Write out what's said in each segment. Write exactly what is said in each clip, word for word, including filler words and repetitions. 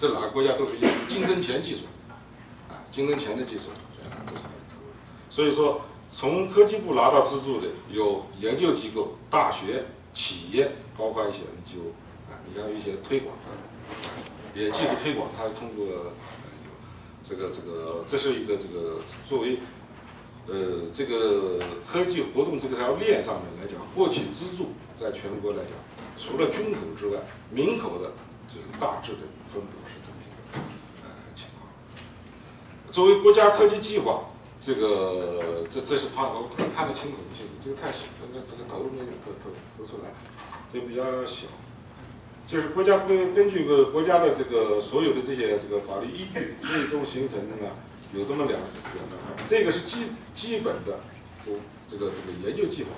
这哪个国家都是一样，竞争前技术，啊，竞争前的技术，啊，这是投入。所以说，从科技部拿到资助的有研究机构、大学、企业，包括一些 N G O， 啊，你看一些推广的，也技术推广，它通过呃有这个这个，这是一个这个作为。呃，这个科技活动这条链上面来讲，获取资助，在全国来讲，除了军口之外，民口的就是大致的分布是这么一个呃情况。作为国家科技计划，这个这这是看我看得清楚不清楚？这个太小，这个这个头没有投投投出来，就比较小。就是国家根根据个国家的这个所有的这些这个法律依据，最终形成的呢。有这么两两个，这个是基基本的，这个这个研究计划，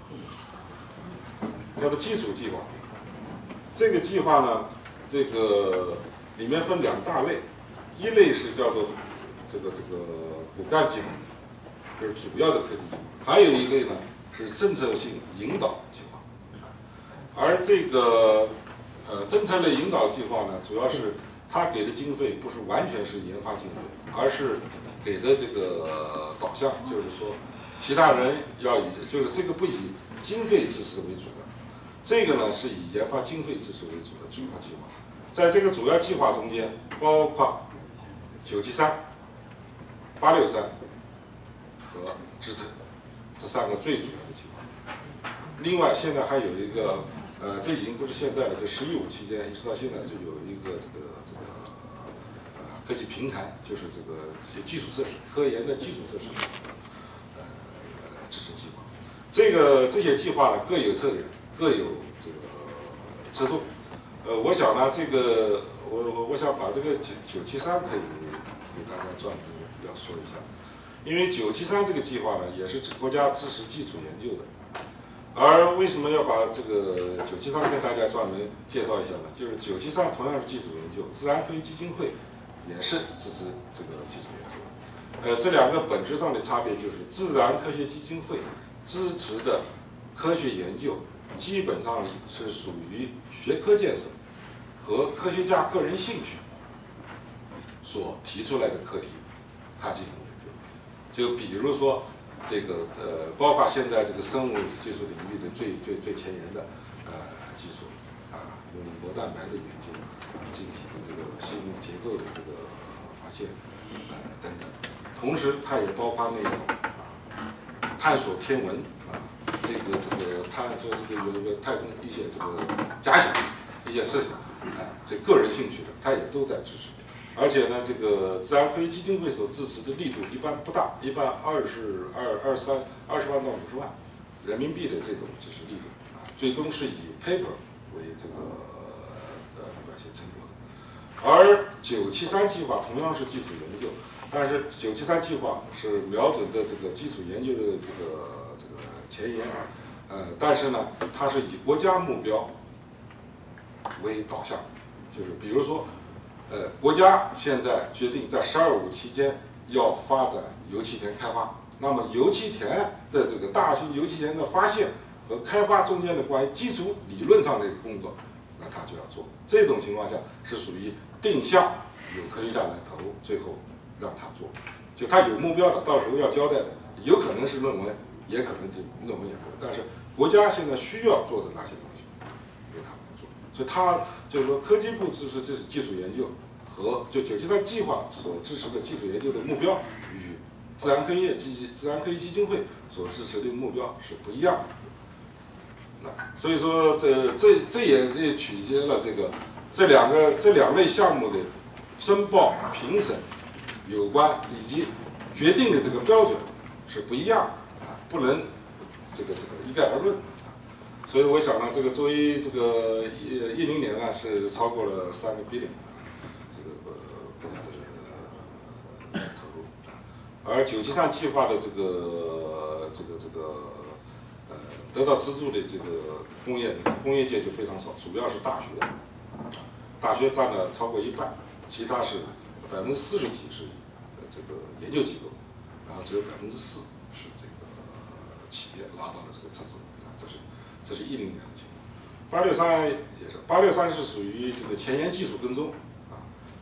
叫做基础计划。这个计划呢，这个里面分两大类，一类是叫做这个这个骨干计划，就是主要的科技计划；还有一类呢是政策性引导计划。而这个呃政策类引导计划呢，主要是它给的经费不是完全是研发经费，而是给的这个导向，就是说，其他人要以就是这个不以经费支持为主的，这个呢是以研发经费支持为主的主要计划。在这个主要计划中间，包括九七三、八六三和支撑这三个最主要的计划。另外，现在还有一个。呃，这已经不是现在了，这“十一五”期间一直到现在，就有一个这个这个呃科技平台，就是这个基础设施、科研的基础设施呃支持计划。这个这些计划呢各有特点，各有这个侧重。呃，我想呢，这个我我我想把这个九九七三可以给大家专门要说一下，因为九七三这个计划呢也是国家支持基础研究的。而为什么要把这个九七三跟大家专门介绍一下呢？就是九七三同样是基础研究，自然科学基金会也是支持这个基础研究。呃，这两个本质上的差别就是，自然科学基金会支持的科学研究基本上是属于学科建设和科学家个人兴趣所提出来的课题，他进行研究。就比如说。这个呃，包括现在这个生物技术领域的最最最前沿的呃技术啊，用膜蛋白的研究啊，进行这个新结构的这个发现呃等等。同时，它也包括那种啊探索天文啊，这个这个探索这个有这个太空一些这个假想一些设想啊，这个人兴趣的，它也都在支持。而且呢，这个自然科学基金会所支持的力度一般不大，一般二十二、二三、二十万到五十万人民币的这种支持力度啊，最终是以 paper 为这个呃表现成果的。而九七三计划同样是基础研究，但是九七三计划是瞄准的这个基础研究的这个这个前沿，呃，但是呢，它是以国家目标为导向，就是比如说。呃，国家现在决定在“十二五”期间要发展油气田开发，那么油气田的这个大型油气田的发现和开发中间的关于基础理论上的工作，那他就要做。这种情况下是属于定向，有科学家来投，最后让他做，就他有目标的，到时候要交代的，有可能是论文，也可能就论文也不，但是国家现在需要做的那些东西，给他们做。所以他就是说，科技部支持这基础研究和就九七三计划所支持的基础研究的目标，与自然科学基自然科学基金会所支持的目标是不一样的。所以说这这这也这取决了这个这两个这两类项目的申报、评审有关以及决定的这个标准是不一样的啊，不能这个这个一概而论。所以我想呢，这个作为这个一一零年呢是超过了三个 billion 这个呃国家的投入，而九七三计划的这个这个这个呃得到资助的这个工业工业界就非常少，主要是大学，大学占了超过一半，其他是百分之四十几是呃这个研究机构，然后只有百分之四是这个企业拿到了这个资助啊，这是。这是一零年的情况，八六三也是，八六三是属于这个前沿技术跟踪啊，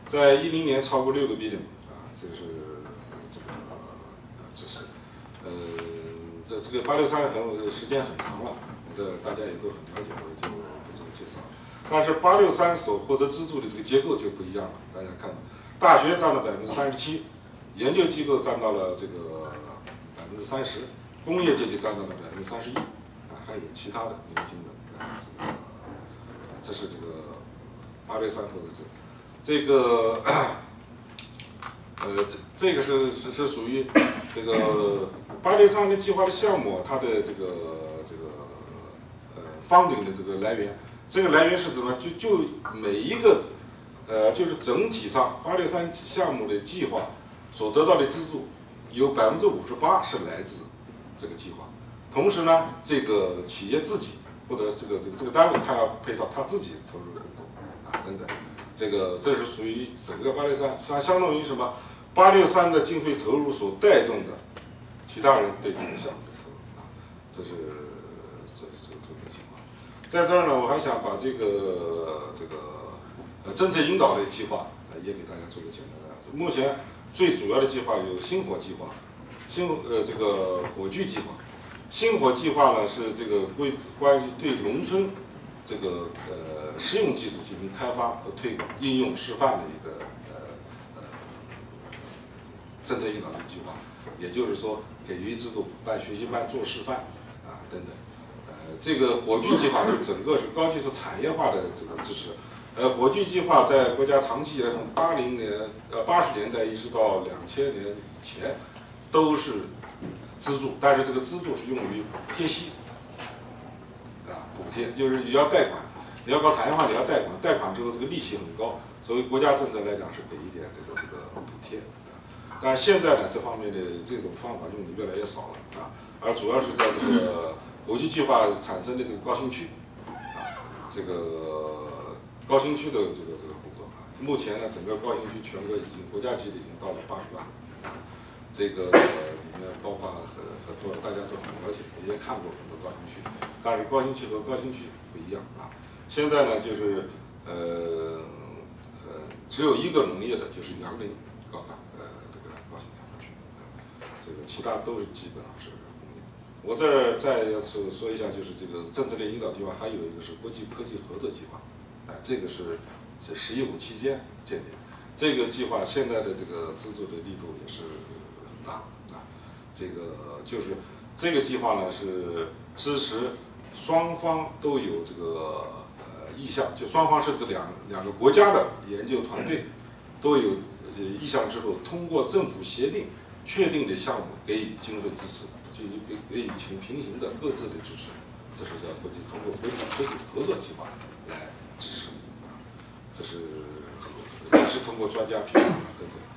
在一零年超过六个 billion 啊，这是这个这是呃这这个八六三很时间很长了，这大家也都很了解，我也就不做介绍。但是八六三所获得资助的这个结构就不一样了，大家看到，大学占了百分之三十七，研究机构占到了这个百分之三十，工业界就占到了百分之三十一，啊，还有其他的零星的啊这个。这是这个八六三获得者，这个呃这这个是是是属于这个八六三的计划的项目，它的这个这个呃方顶的这个来源，这个来源是什么？就就每一个呃就是整体上八六三项目的计划所得到的资助，有百分之五十八是来自这个计划，同时呢，这个企业自己。或者这个这个这个单位，他要配套，他自己投入更多啊等等，这个这是属于整个八六三，相相当于什么？八六三的经费投入所带动的其他人对这个项目的投入啊，这是这是这个这个情况。在这儿呢，我还想把这个这个呃政策引导类计划呃也给大家做个简单的。目前最主要的计划有星火计划，星呃这个火炬计划。星火计划呢是这个关关于对农村这个呃实用技术进行开发和推广、应用示范的一个呃呃政策引导的计划，也就是说给予资助办学习班做示范啊等等。呃，这个火炬计划是整个是高技术产业化的这个支持。呃，火炬计划在国家长期以来从八零年呃八十年代一直到两千年以前都是。资助，但是这个资助是用于贴息，啊，补贴，就是你要贷款，你要搞产业化，你要贷款，贷款之后这个利息很高，作为国家政策来讲是给一点这个这个补贴，啊，但是现在呢，这方面的这种方法用的越来越少了，啊，而主要是在这个国际计划产生的这个高新区，啊，这个高新区的这个这个工作，啊，目前呢，整个高新区全国已经国家级的已经到了八十万，啊。这个里面包括很很多大家都很了解，也看过很多高新区，但是高新区和高新区不一样啊。现在呢，就是呃呃，只有一个农业的，就是杨林高发呃这个高新开发区，啊，这个其他都是基本上是工业。我这儿再要说说一下，就是这个政策类引导计划，还有一个是国际科技合作计划，哎，这个是是“十一五”期间建立的。这个计划现在的这个资助的力度也是。大啊，这个就是这个计划呢是支持双方都有这个呃意向，就双方是指两两个国家的研究团队都有呃意向之后，通过政府协定确定的项目给予经费支持，就给给予平平行的各自的支持，这是叫国际通过国际科技合作计划来支持啊，这是这个也是通过专家评审啊等等。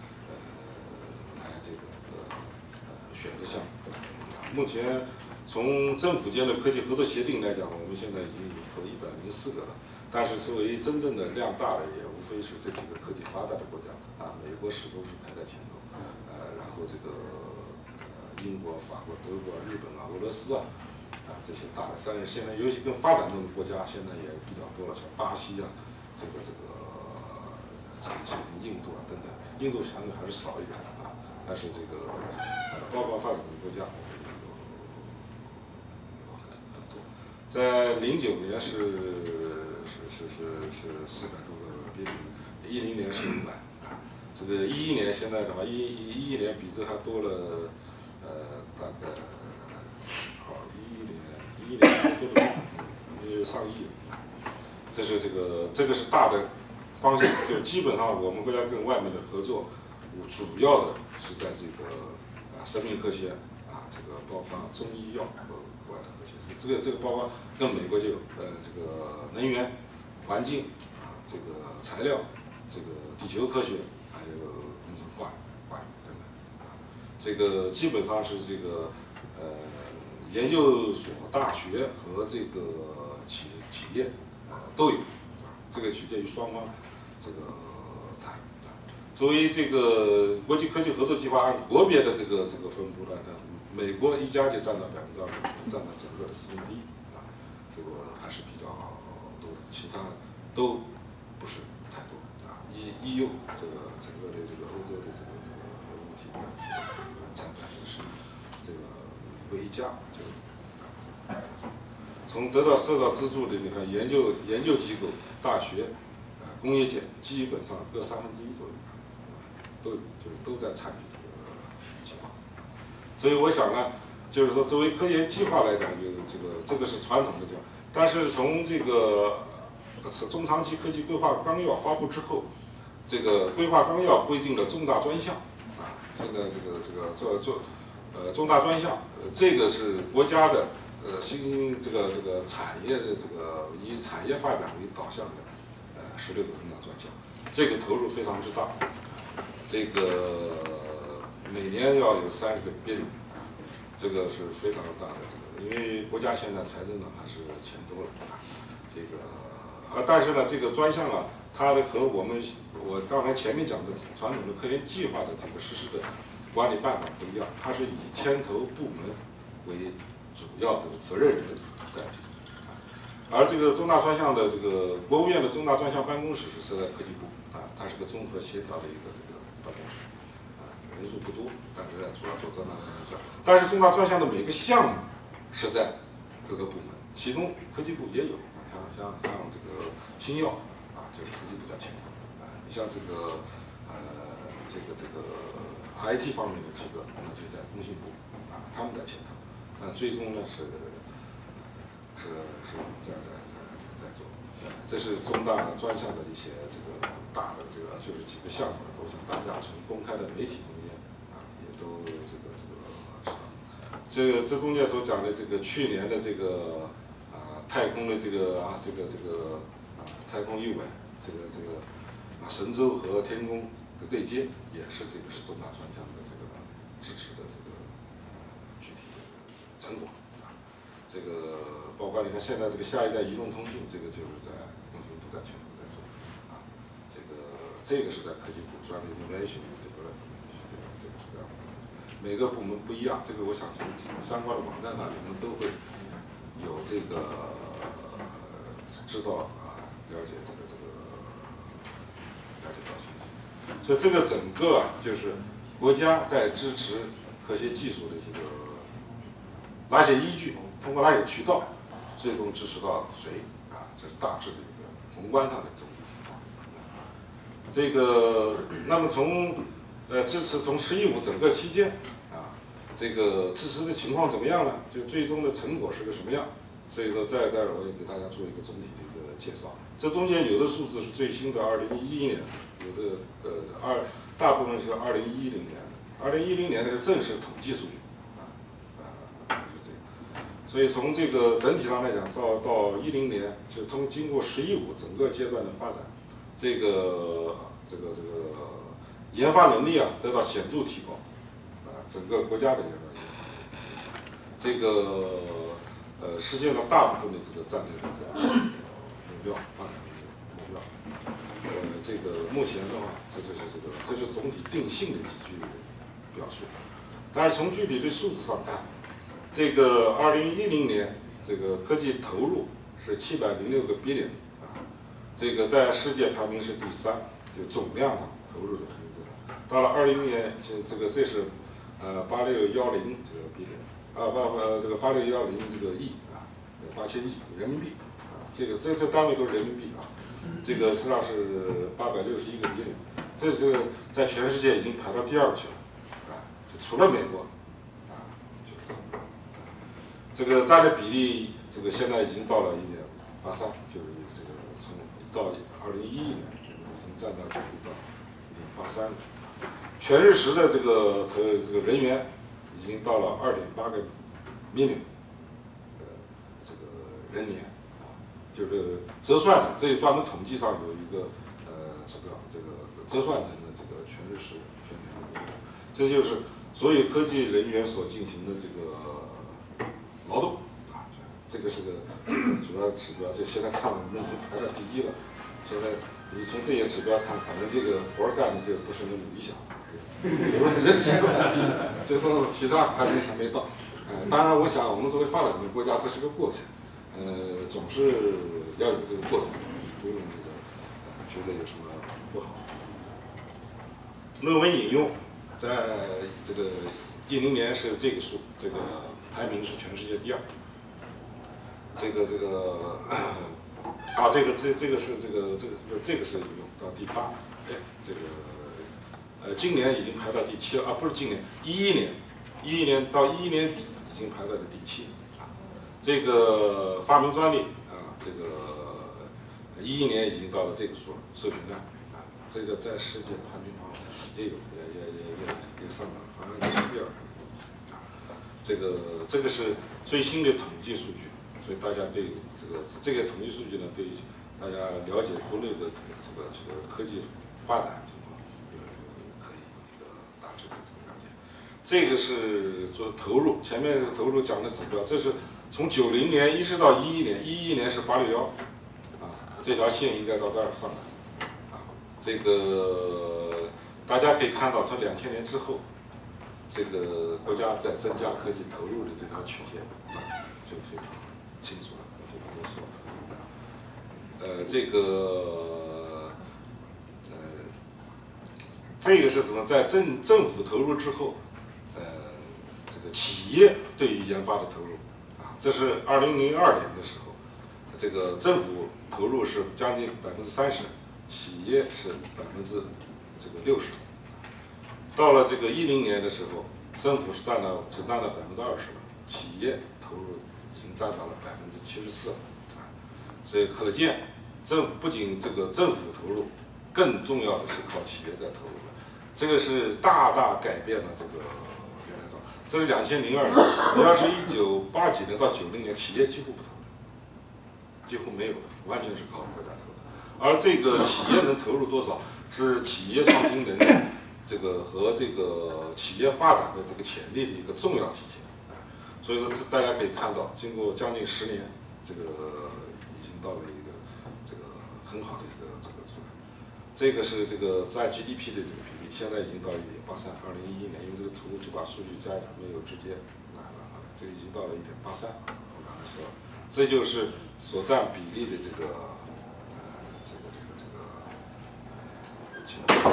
选择项目，目前从政府间的科技合作协定来讲，我们现在已经有一百零四个了。但是作为真正的量大的，也无非是这几个科技发达的国家啊，美国始终是排在前头，呃，然后这个呃英国、法国、德国、日本啊、俄罗斯啊啊这些大的，但是现在尤其更发展中的国家，现在也比较多了，像巴西啊，这个这个这些印度啊等等，印度相对还是少一点啊。但是这个呃，包括发展中国家，我们也有有很很多。在零九年是是是是是四百多个 billion， 一零年是五百啊。这个一一年现在的话，一一一年比这还多了呃大概好一一年一一年多了嗯上亿啊。这是这个这个是大的方向，就基本上我们国家跟外面的合作。主要的是在这个啊生命科学啊，这个包括中医药和国外的科学，这个这个包括跟美国就有呃这个能源、环境啊，这个材料，这个地球科学，还有工程化化等等啊，这个基本上是这个呃研究所、大学和这个企企业啊都有啊，这个取决于双方这个。作为这个国际科技合作计划按国别的这个这个分布呢，美国一家就占到百分之二十五，占到整个的四分之一啊，这个还是比较多的，其他都不是太多啊。一 E E U 这个整个的这个欧洲的这个这个核物体的占百分之十一，这个美国一家就。从得到受到资助的，你看研究研究机构、大学、呃工业界，基本上各三分之一左右，都就是都在参与这个计划。所以我想呢，就是说作为科研计划来讲，就这个这个是传统的讲，但是从这个中长期科技规划纲要发布之后，这个规划纲要规定了重大专项啊，现在这个这个做做呃重大专项，呃这个是国家的。呃，新这个这个产业的这个以产业发展为导向的，呃，十六个重大专项，这个投入非常之大，这个每年要有三十个 billion， 这个是非常大的这个，因为国家现在财政呢还是钱多了啊，这个啊，但是呢，这个专项啊，它的和我们我刚才前面讲的传统的科研计划的这个实施的管理办法不一样，它是以牵头部门为主要的责任人在进行，而这个重大专项的这个国务院的重大专项办公室是设在科技部啊，它是个综合协调的一个这个办公室，啊，人数不多，但是主要做重大专项。但是重大专项的每个项目是在各个部门，其中科技部也有，像像像这个新药啊，就是科技部在牵头啊，你像这个呃这个这个 I T 方面的几个，那就在工信部啊，他们在牵头。那最终呢是是是我们在在在在做，这是重大专项的一些这个大的这个就是几个项目，我想大家从公开的媒体中间啊也都这个这个知道。这个这中间所讲的这个去年的这个啊太空的这个啊这个这个啊太空一吻，这个这个啊神舟和天宫的对接，也是这个是重大专项的这个支持的这个。成果啊，这个包括你看现在这个下一代移动通信，这个就是在工信部在全部在做啊，这个这个是在科技部专利 innovation 这个这个这个是这样的，每个部门不一样，这个我想从相关的网站上你们都会有这个知道啊，了解这个这个了解到信息，所以这个整个啊就是国家在支持科学技术的这个。哪些依据？通过哪些渠道，最终支持到谁？啊，这是大致的一个宏观上的总体情况。这个，那么从呃支持从“十一五”整个期间啊，这个支持的情况怎么样呢？就最终的成果是个什么样？所以说，在这儿我也给大家做一个总体的一个介绍。这中间有的数字是最新的，二零一一年的；有的呃二大部分是二零一零年的。二零一零年的是正式统计数据。所以从这个整体上来讲，到到一零年，就通经过“十一五”整个阶段的发展，这个这个这个研发能力啊得到显著提高，啊，整个国家的研发能力，这个呃实现了大部分的这个战略的这个目标发展的目标，呃，这个目前的话，这就是这个这是总体定性的几句表述，但是从具体的数字上看。这个二零一零年，这个科技投入是七百零六个 billion 啊，这个在世界排名是第三，就总量上投入的这个。到了二零年，其实这个这是呃八六幺零这个 billion 啊不不这个八六幺零这个亿啊，八千亿人民币啊，这个这这单位都是人民币啊，这个实际上是八百六十一个 billion， 这是在全世界已经排到第二去了啊，就除了美国。这个占的比例，这个现在已经到了一点八三，就是这个从到二零一一年已经占到比例到一点八三了。全日食的这个投这个人员已经到了二点八个 million， 呃，这个人年啊，就是折算的，这专门统计上有一个呃指标，这个折算成的这个全日食全年的，这就是所有科技人员所进行的这个。劳动啊，这个是个主要指标。就现在看，我们已经排到第一了。现在你从这些指标看，可能这个活干的就不是那么理想。有了人气，最后其他排名还没到。呃，当然，我想我们作为发展中国家，这是个过程。呃，总是要有这个过程，不用这个呃觉得有什么不好。 论文引用，在这个一零年是这个数，这个排名是全世界第二。这个这个啊，这个这这个是这个这个这个是引用到第八，哎，这个呃今年已经排到第七了啊，不是今年，一一年，一一年到一一年底已经排到了第七啊。这个发明专利啊，这个一一年已经到了这个数了，授权量啊，这个在世界排名上也有也也也也也上了，好像也是第二排第几啊。这个这个是最新的统计数据。所以大家对这个这个统计数据呢，对大家了解国内的这个这个科技发展情况，呃，可以一个大致的这个了解。这个是做投入，前面投入讲的指标，这是从九零年一直到一一年，一一年是八六幺，啊，这条线应该到这儿上来，啊，这个大家可以看到，从两千年之后，这个国家在增加科技投入的这条曲线啊，就非常清楚了，就不多说啊。呃，这个呃，这个是什么？在政政府投入之后，呃，这个企业对于研发的投入啊，这是二零零二年的时候，这个政府投入是将近百分之三十，企业是百分之这个六十。到了这个一零年的时候，政府是占了只占了百分之二十了，企业投入已经占到了百分之七十四了，啊，所以可见政府不仅这个政府投入，更重要的是靠企业在投入的，这个是大大改变了这个原来状况。这是两千零二年，你要是一九八几年到九零年，企业几乎不投的，几乎没有的，完全是靠国家投的。而这个企业能投入多少，是企业创新能力。这个和这个企业发展的这个潜力的一个重要体现啊，所以说大家可以看到，经过将近十年，这个已经到了一个这个很好的一个这个出来。这个是这个占 G D P 的这个比例，现在已经到一点八三，二零一一年，因为这个图就把数据加没有直接拿了，这个已经到了一点八三。我刚才说了，这就是所占比例的这个呃这个这个这个呃情况。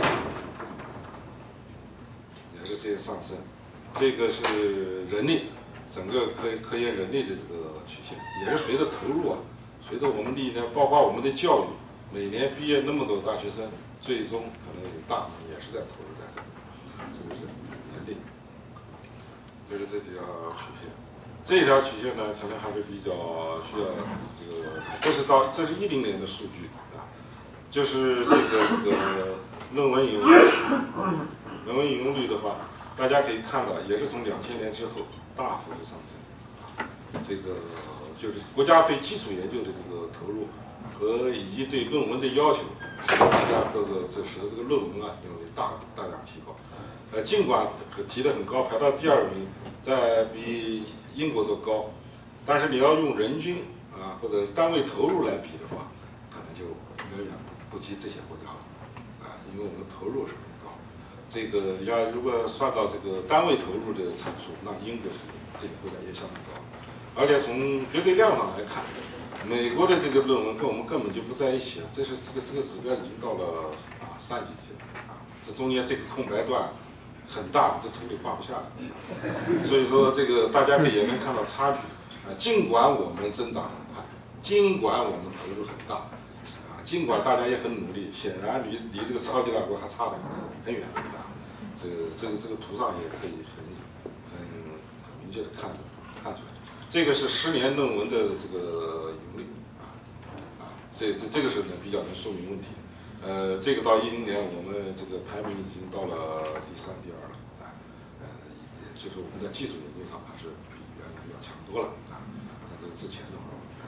也是这些上升，这个是人力，整个科科研人力的这个曲线，也是随着投入啊，随着我们历年，包括我们的教育，每年毕业那么多大学生，最终可能有大部分也是在投入在这里，这个是人力，这是这条曲线，这条曲线呢，可能还是比较需要这个，这是到这是一零年的数据啊，就是这个这个论文引用。论文引用率的话，大家可以看到，也是从两千年之后大幅度上升。啊，这个就是国家对基础研究的这个投入和以及对论文的要求，使得大家这个这使得这个论文啊有大大量提高。呃，尽管提得很高，排到第二名，在比英国都高，但是你要用人均啊或者单位投入来比的话，可能就远远不及这些国家了。啊，因为我们投入是。这个要如果算到这个单位投入的参数，那英国是这个国家也相当高，而且从绝对量上来看，美国的这个论文跟我们根本就不在一起啊，这是这个这个指标已经到了啊三级级了啊，这中间这个空白段很大，这图里画不下来，所以说这个大家可以也能看到差距啊，尽管我们增长很快，尽管我们投入很大。尽管大家也很努力，显然离离这个超级大国还差得很远很大。这个这个这个图上也可以很很很明确的看出看出来。这个是十年论文的这个引用率啊啊，这这这个是能比较能说明问题。呃，这个到一零年我们这个排名已经到了第三第二了啊，呃，也就是我们在技术研究上还是比原来要强多了啊。那这个之前的话。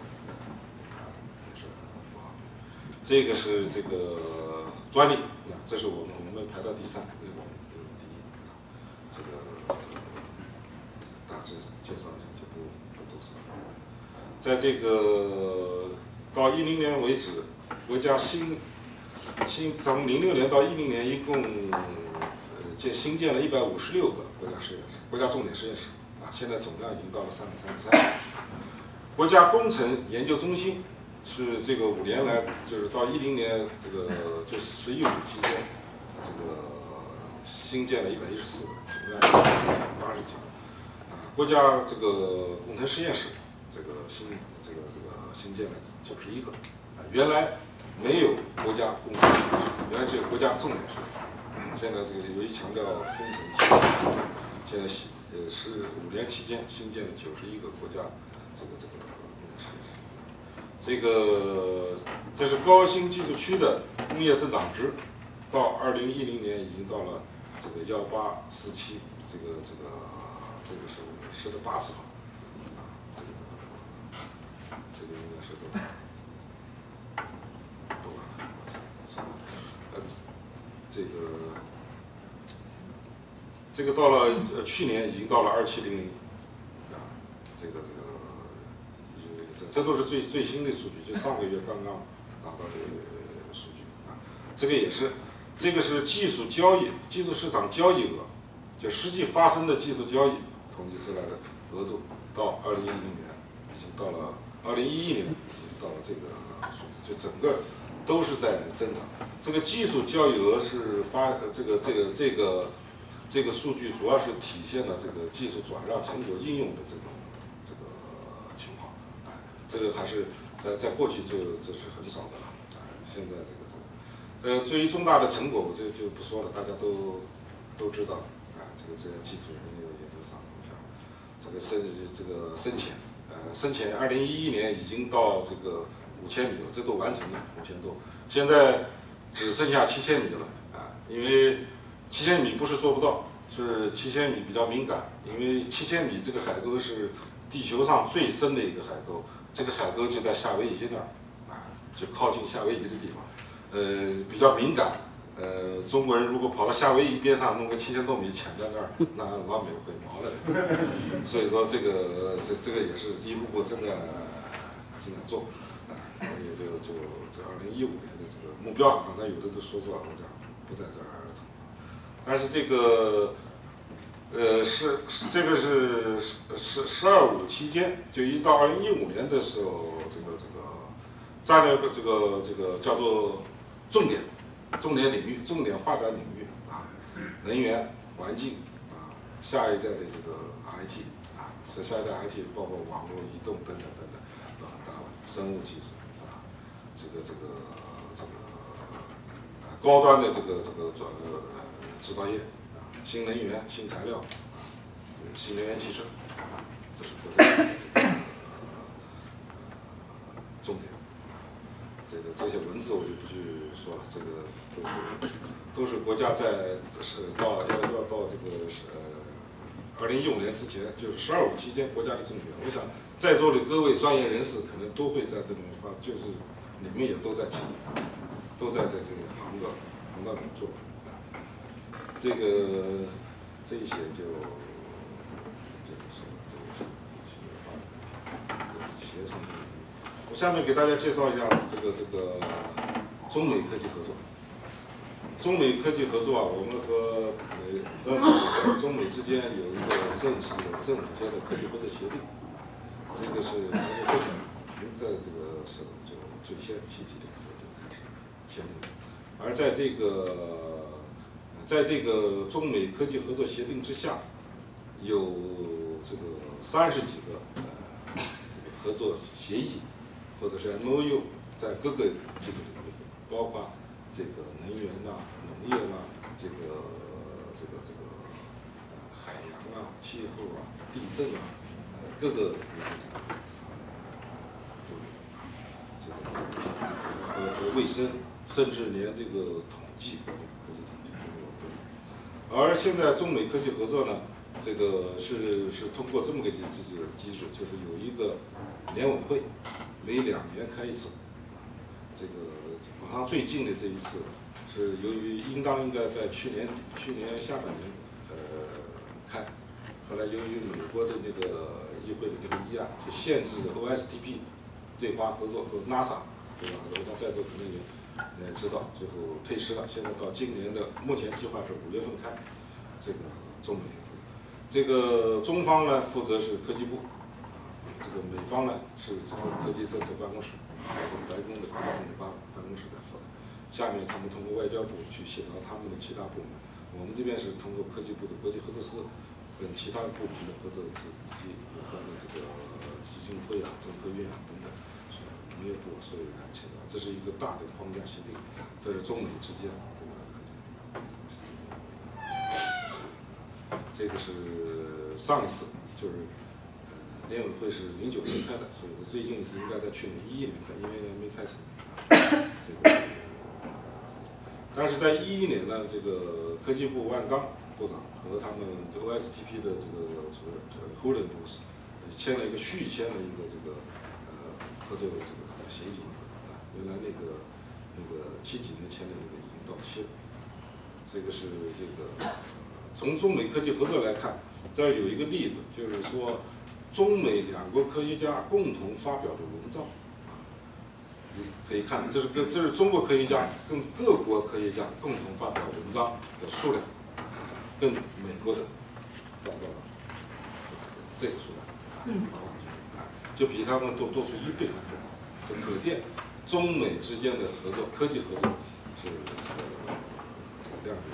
这个是这个专利，啊，这是我们我们排到第三，这是我们第一，啊，这个大致介绍一下就不不多说了。在这个到一零年为止，国家新新从零六年到一零年一共呃建新建了一百五十六个国家实验室，国家重点实验室，啊，现在总量已经到了三百三十三。国家工程研究中心。是这个五年来，就是到一零年这个就十一五期间，这个新建了一百一十四个，总量八十几个。啊，国家这个工程实验室，这个新这个这个新建了九十一个。啊，原来没有国家工程实验室，原来只有国家重点实验室。现在这个由于强调工程技术，现在呃是五年期间新建了九十一个国家这个这个工程实验室。这个这是高新技术区的工业增长值，到二零一零年已经到了这个幺八四七，这个这个这个是十的八次方，啊，这个这个应该是多少？不管了，呃，这个这个到了呃去年已经到了二七零零，啊，这个这个。这都是最最新的数据，就上个月刚刚拿到这个数据啊。这个也是，这个是技术交易、技术市场交易额，就实际发生的技术交易统计出来的额度，到二零一零年已经到了，二零一一年已经到了这个数字，就整个都是在增长。这个技术交易额是发这个这个这个这个数据主要是体现了这个技术转让成果应用的这种。这个还是在在过去就这是很少的了，啊，现在这个这个，呃，至于重大的成果，我这就不说了，大家都都知道，啊，这个这个技术人有研究上，这个深这个深潜，呃，深潜二零一一年已经到这个五千米了，这都完成了五千多，现在只剩下七千米了，啊，因为七千米不是做不到，是七千米比较敏感，因为七千米这个海沟是地球上最深的一个海沟。这个海沟就在夏威夷那儿，啊，就靠近夏威夷的地方，呃，比较敏感。呃，中国人如果跑到夏威夷边上弄个七千多米潜在那儿，那老美会毛了的。所以说这个这这个也是一步步正在正在做，啊，也就就这二零一五年的这个目标，刚才有的都说过了，我讲不在这儿。但是这个。呃，是这个是十十二五期间，就一到二零一五年的时候，这个这个战略这个这个叫做重点重点领域、重点发展领域啊，能源、环境啊，下一代的这个 I T 啊，是下一代 I T 包括网络、移动等等等等都很大了，生物技术啊，这个这个这个啊高端的这个这个转呃制造业。新能源、新材料，啊，新能源汽车，啊，这是国家的这个重点。这个这些文字我就不去说了，这个都是都是国家在是到要要到这个是呃二零一五年之前，就是“十二五”期间国家的重点。我想在座的各位专业人士可能都会在这种方，就是你们也都在其中，都在在这个行当行当里做。这个这一些就就是说这个企业发展问题，这个企业创新问题。我下面给大家介绍一下这个这个中美科技合作。中美科技合作啊，我们和美和美中美之间有一个正式的政府间的科技合作协定，这个是还是不久，在这个时候就最先七几年的时候就开始签订的，而在这个。在这个中美科技合作协定之下，有这个三十几个呃这个合作协议，或者是 M O U， 在各个技术领域，包括这个能源呐、农业啦、这个这个这个呃海洋啊、气候啊、地震啊，呃各个领域都有啊，这个和和卫生，甚至连这个统计。而现在中美科技合作呢，这个是是通过这么个机制机制，就是有一个联委会，每两年开一次。这个马上最近的这一次，是由于应当应该在去年底、去年下半年呃开，后来由于美国的那个议会的这个议案，就限制 O S T P 对华合作和 NASA， 对吧？我想在座可能也。也知道，最后推迟了。现在到今年的目前计划是五月份开，这个中美合作。这个中方呢负责是科技部，这个美方呢是这个科技政策办公室，白宫的科技办办公室在负责。下面他们通过外交部去协调他们的其他部门， 我们这边是通过科技部的国际合作司跟其他部门的合作以及有关的这个基金会啊、中科院啊等等，是农业部所有人来签的，这是一个大的框架协定，这是中美之间这个科技。这个是上一次就是呃联委会是零九年开的，所以我最近一次应该在去年一一年开，因为没开成。这个，但是在一一年呢，这个科技部万钢部长和他们这个 O S T P 的这个主任这个 Holden 博士签了一个续签了一个这个呃合作这个协议啊，原来那个那个七几年签的那个已经到期了，这个是这个。从中美科技合作来看，这儿有一个例子，就是说，中美两国科学家共同发表的文章，啊，可以看，这是跟这是中国科学家跟各国科学家共同发表文章的数量，跟美国的达到了这个数量，啊，就比他们多多出一倍来多，这可见中美之间的合作，科技合作是这个这个量的。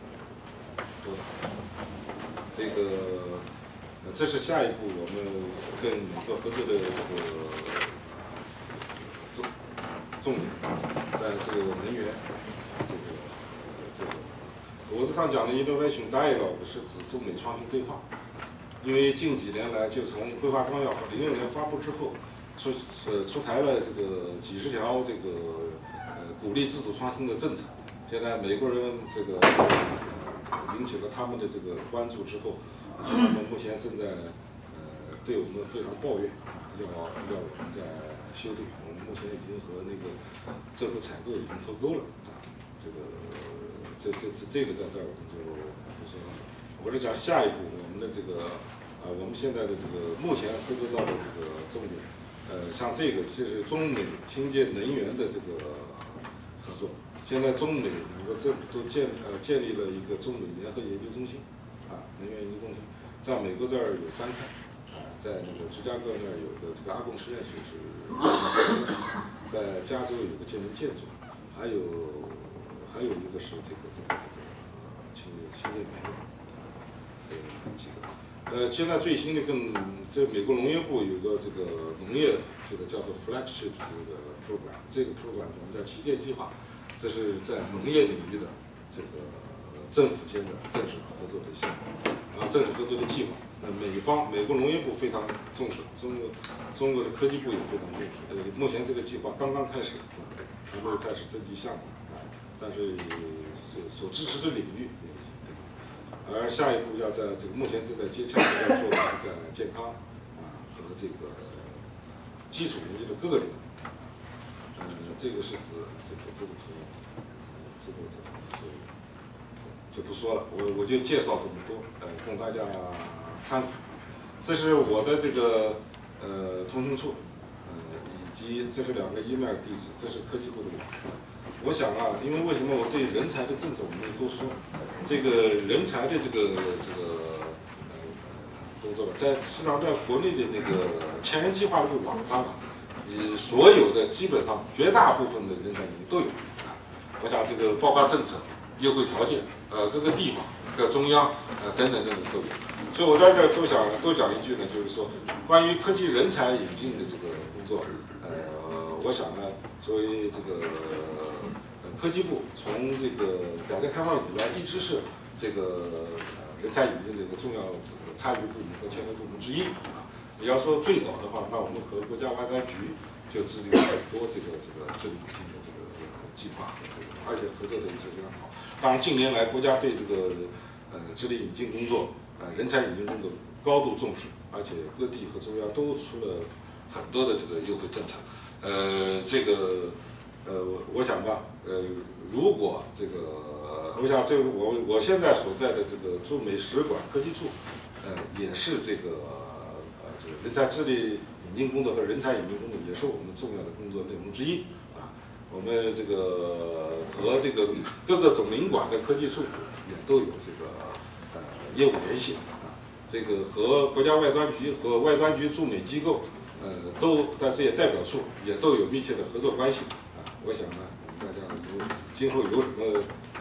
这个，呃，这是下一步我们跟美国合作的这个重重点，在这个能源，这个这个，我这上讲的 Innovation Dialogue 是指中美创新对话，因为近几年来，就从规划纲要零六年发布之后，出呃出台了这个几十条这个呃鼓励自主创新的政策，现在美国人这个。引起了他们的这个关注之后，他们目前正在呃对我们非常抱怨，要要我们在修订。我们目前已经和那个政府采购已经脱钩了啊，这个这这这这个在这儿我们就不说了。我是讲下一步我们的这个啊，我们现在的这个目前合作到的这个重点，呃，像这个就是中美清洁能源的这个合作。现在中美两个政府都建呃建立了一个中美联合研究中心，啊，能源研究中心，在美国这儿有三台，啊，在那个芝加哥那儿有个这个阿贡实验室是，在加州有个节能建筑，还有还有一个是这个这个这个清清洁煤，呃几个，呃现在最新的跟这美国农业部有个这个农业这个叫做 flagship 这个 program， 这个 program 我们叫旗舰计划。这是在农业领域的这个政府间的正式合作的项目，啊，正式合作的计划。那美方美国农业部非常重视，中国中国的科技部也非常重视。呃，目前这个计划刚刚开始，还没有开始征集项目，啊，但是这所支持的领域也已经对。而下一步要在这个目前正在接洽要做的是在健康啊和这个基础研究的各个领域。呃，这个是指这这这个图，这个这个这个就不说了，我我就介绍这么多，呃，供大家参考。这是我的这个呃通讯处，呃，以及这是两个 email 地址，这是科技部的网站。我想啊，因为为什么我对人才的政策我没有多说，这个人才的这个这个呃工作吧，在实际上在国内的那个千人计划这个网上啊。你所有的基本上绝大部分的人才你都有啊，我想这个包括政策、优惠条件，呃，各个地方、各中央，呃，等等等等都有。所以我在这儿都想多讲一句呢，就是说关于科技人才引进的这个工作，呃，我想呢，作为这个呃科技部从这个改革开放以来一直是这个呃人才引进的一个重要这个参与部门和牵头部门之一啊。你要说最早的话，那我们和国家外管局就制定了很多这个这个智力引进的这个计划，这个而且合作的也是非常好。当然近年来国家对这个呃智力引进工作、呃人才引进工作高度重视，而且各地和中央都出了很多的这个优惠政策。呃，这个呃我想吧，呃如果这个我想这个我我现在所在的这个驻美使馆科技处，呃也是这个。人才智力引进工作和人才引进工作也是我们重要的工作内容之一啊。我们这个和这个各个总领馆的科技处也都有这个呃业务联系啊。这个和国家外专局和外专局驻美机构呃都在这些代表处也都有密切的合作关系啊。我想呢，大家有今后有什么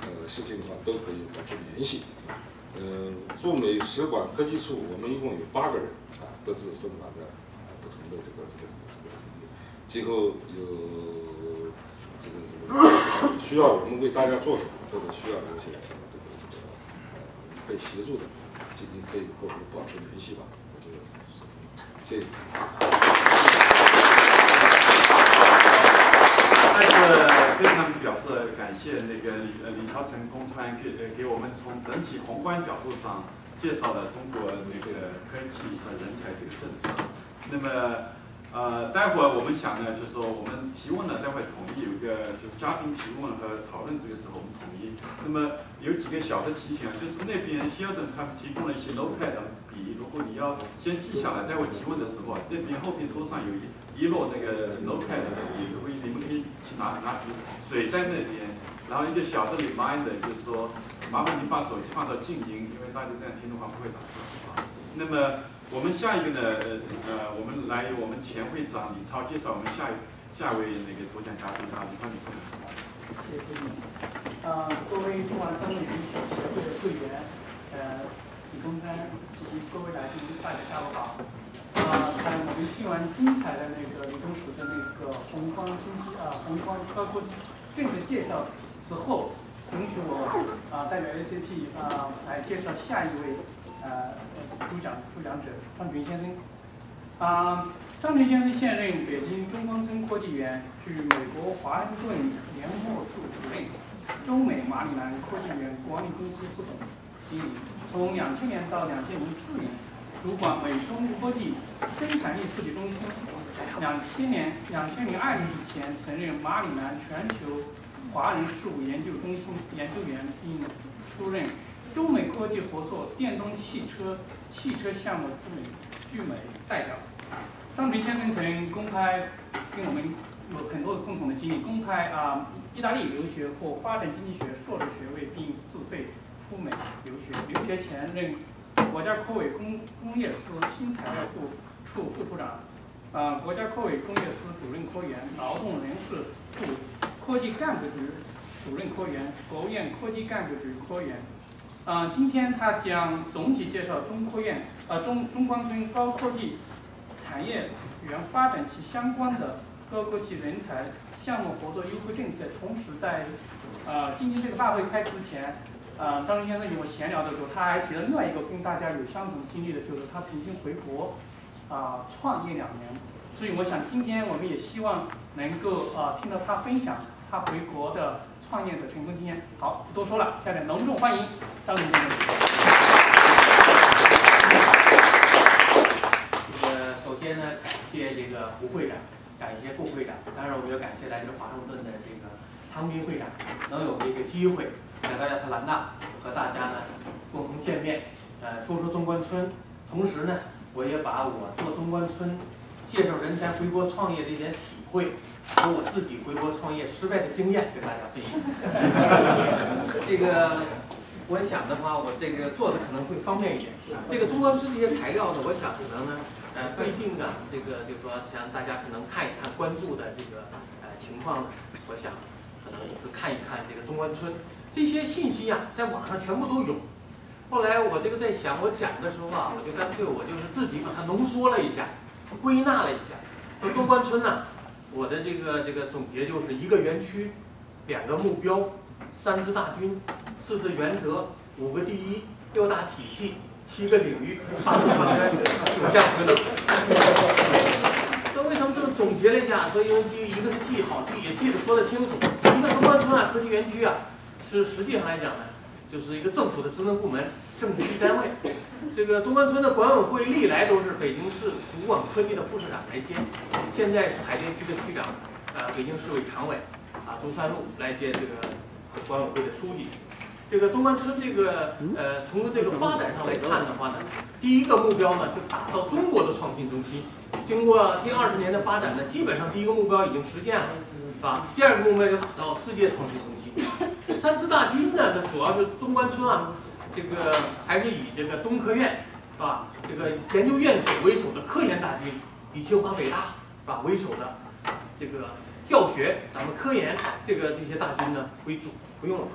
呃事情的话都可以保持联系。嗯、呃，驻美使馆科技处我们一共有八个人啊，各自分管着啊不同的这个这个这个领域。今后有这个这个需要我们为大家做什么，或者需要有一些什么这个这个呃可以协助的，今天可以和我们保持联系吧。我觉得是，谢谢。 再次非常表示感谢那个李呃李朝成公川给呃给我们从整体宏观角度上介绍了中国那个科技和人才这个政策。那么呃待会儿我们想呢，就是说我们提问呢，待会儿统一有一个就是嘉宾提问和讨论这个时候我们统一。那么有几个小的提醒，就是那边希尔顿他们提供了一些 notepad 笔，如果你要先记下来，待会儿提问的时候，那边后边桌上有一一摞那个 notepad 的笔，如果你们可以去拿拿笔，水在那边。然后一个小的 reminder 就是说，麻烦您把手机放到静音，因为大家这样听的话不会打字啊。那么我们下一个呢，呃呃，我们来由我们前会长李超介绍我们下一下一位那个主讲嘉宾啊，李超你好。 谢谢主席。呃，各位中华专业领域协会的会员，呃，李公山及各位来宾，大家下午好。呃，在我们听完精彩的那个李董事的那个宏观经济啊、宏观包括政策介绍之后，允许我啊、呃、代表 A C T 啊、呃、来介绍下一位呃主讲主讲者张群先生。啊、呃，张群先生现任北京中关村科技园驻美国华盛顿联络处主任，中美马里兰科技园管理公司副总经理。从两千年到两千零四年，主管美中科技生产力数据中心。两千年、两千零二年以前，曾任马里兰全球华人事务研究中心研究员，并出任中美科技合作电动汽车汽车项目驻美驻美代表。张群先生曾公开跟我们有很多的共同的经历，公开啊、呃、意大利留学或发展经济学硕士学位，并自费赴美留学。留学前任国家科委工工业司新材料部处副处长。呃，国家科委工业司主任科员，劳动人事部科技干部局主任科员，国务院科技干部局科员。呃，今天他将总体介绍中科院呃中中关村高科技产业园发展其相关的高科技人才项目合作优惠政策。同时在呃今天这个大会开之前，呃，张群先生与我闲聊的时候，他还提了另外一个跟大家有相同经历的，就是他曾经回国。啊、呃，创业两年，所以我想今天我们也希望能够啊、呃、听到他分享他回国的创业的成功经验。好，不多说了，下面隆重欢迎张总先生。 这个首先呢，感谢这个胡会长，感谢副会长，当然我们要感谢来自华盛顿的这个汤斌会长，能有这个机会来到亚特兰大和大家呢共同见面，呃，说说中关村，同时呢。我也把我做中关村介绍人才回国创业的一点体会和我自己回国创业失败的经验跟大家分享。这个我想的话，我这个做的可能会方便一点。这个中关村这些材料呢，我想可能呢，呃，不一定啊，这个就是说像大家可能看一看关注的这个呃情况呢，我想可能是看一看这个中关村这些信息啊，在网上全部都有。后来我这个在想，我讲的时候啊，我就干脆我就是自己把它浓缩了一下，归纳了一下。说中关村呢，我的这个这个总结就是一个园区，两个目标，三支大军，四字原则，五个第一，六大体系，七个领域，八处长渊，九项合作。这为什么这么总结了一下？所以因为记一个是记好，记也记得说得清楚。一个中关村啊，科技园区啊，是实际上来讲呢。就是一个政府的职能部门、政区单位。这个中关村的管委会历来都是北京市主管科技的副市长来接，现在是海淀区的区长，呃，北京市委常委啊周三路来接这个管委会的书记。这个中关村这个呃，从这个发展上来看的话呢，第一个目标呢就打造中国的创新中心。经过近二十年的发展呢，基本上第一个目标已经实现了，是吧？第二个目标就打造世界创新中心。三支大军呢，这主要是中关村啊，这个还是以这个中科院是吧？这个研究院所为首的科研大军，以清华北大是吧为首的这个教学，咱们科研这个这些大军呢为主，不用了。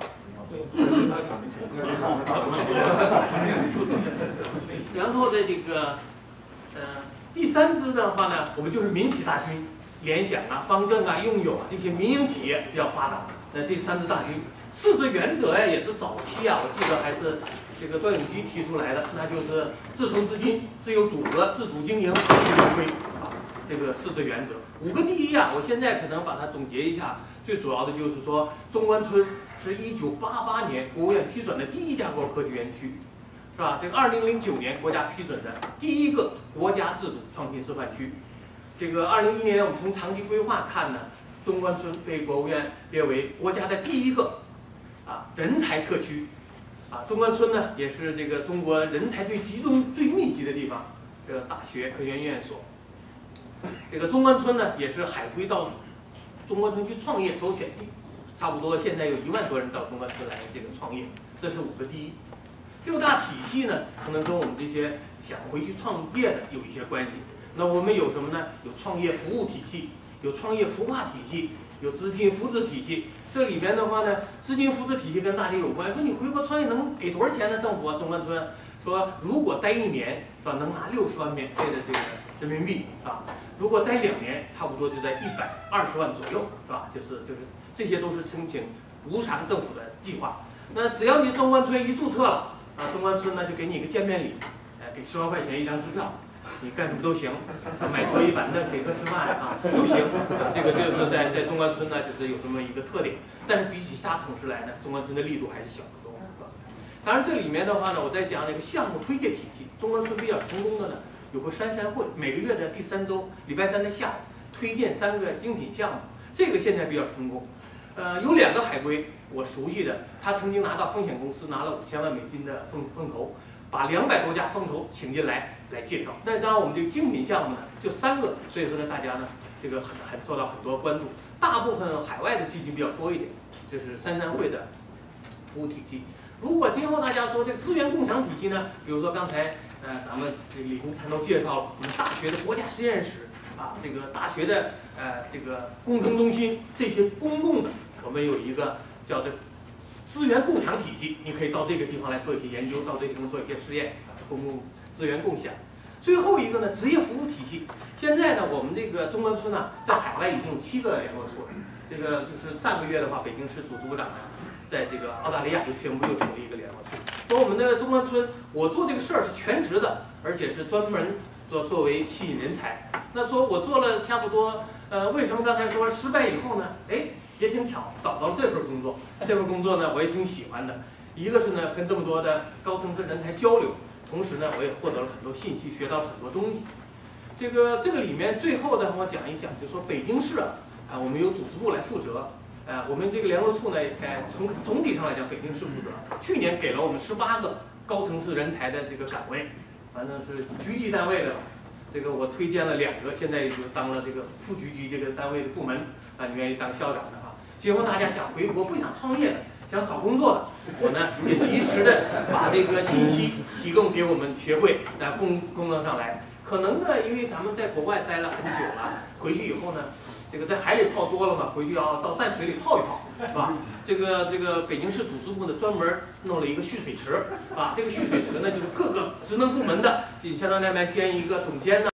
然后的这个，呃，第三支的话呢，我们就是民企大军，联想啊、方正啊、用友啊这些民营企业比较发达。那这三支大军，四支原则呀，也是早期啊，我记得还是这个段永基提出来的，那就是自筹资金、自由组合、自主经营、自负盈亏啊，这个四支原则。五个第一啊，我现在可能把它总结一下，最主要的就是说，中关村是一九八八年国务院批准的第一家高科技园区。是吧？这个二零零九年国家批准的第一个国家自主创新示范区。这个二零一一年我们从长期规划看呢，中关村被国务院列为国家的第一个啊人才特区。啊，中关村呢也是这个中国人才最集中、最密集的地方。这个大学、科学院所。这个中关村呢也是海归到中关村去创业首选地，差不多现在有一万多人到中关村来这个创业，这是五个第一。六大体系呢，可能跟我们这些想回去创业的有一些关系。那我们有什么呢？有创业服务体系，有创业孵化体系，有资金扶持体系。这里面的话呢，资金扶持体系跟大家有关。说你回国创业能给多少钱呢？政府啊，中关村说，如果待一年是吧，能拿六十万免费的这个人民币啊；如果待两年，差不多就在一百二十万左右，是吧？就是就是这些都是申请无偿政府的计划。那只要你中关村一注册了。啊，中关村呢就给你一个见面礼，哎，给十万块钱一张支票，你干什么都行，买桌椅板凳、请客吃饭啊都行。啊，这个就是在在中关村呢，就是有这么一个特点。但是比起其他城市来呢，中关村的力度还是小得多。当然这里面的话呢，我再讲那个项目推介体系，中关村比较成功的呢，有个山山会，每个月的第三周礼拜三的下午推荐三个精品项目，这个现在比较成功。呃，有两个海归我熟悉的，他曾经拿到风险公司拿了五千万美金的风风投，把两百多家风投请进来来介绍。那当然我们这个精品项目呢就三个，所以说呢大家呢这个很很受到很多关注。大部分海外的基金比较多一点，这是三山会的服务体系。如果今后大家说这个资源共享体系呢，比如说刚才呃咱们这个李洪禅都介绍了我们大学的国家实验室啊，这个大学的呃这个工程中心，这些公共的。我们有一个叫做资源共享体系，你可以到这个地方来做一些研究，到这个地方做一些实验，公共资源共享。最后一个呢，职业服务体系。现在呢，我们这个中关村呢，在海外已经有七个联络处了。这个就是上个月的话，北京市组织部长呢，在这个澳大利亚就宣布又成立一个联络处。说我们的中关村，我做这个事儿是全职的，而且是专门做作为吸引人才。那说我做了差不多，呃，为什么刚才说失败以后呢？哎。也挺巧，找到了这份工作。这份工作呢，我也挺喜欢的。一个是呢，跟这么多的高层次人才交流，同时呢，我也获得了很多信息，学到很多东西。这个这个里面最后呢，我讲一讲，就说北京市啊，啊，我们由组织部来负责。呃，我们这个联络处呢，呃，从总体上来讲，北京市负责。去年给了我们十八个高层次人才的这个岗位，反正是局级单位的。这个我推荐了两个，现在就当了这个副局级这个单位的部门啊，你愿意当校长的。今后大家想回国不想创业的，想找工作的，我呢也及时的把这个信息提供给我们学会，来供供得上来。可能呢，因为咱们在国外待了很久了，回去以后呢，这个在海里泡多了嘛，回去要到淡水里泡一泡，是吧？这个这个北京市组织部呢专门弄了一个蓄水池，啊，这个蓄水池呢就是各个职能部门的，像那边兼一个总监呢。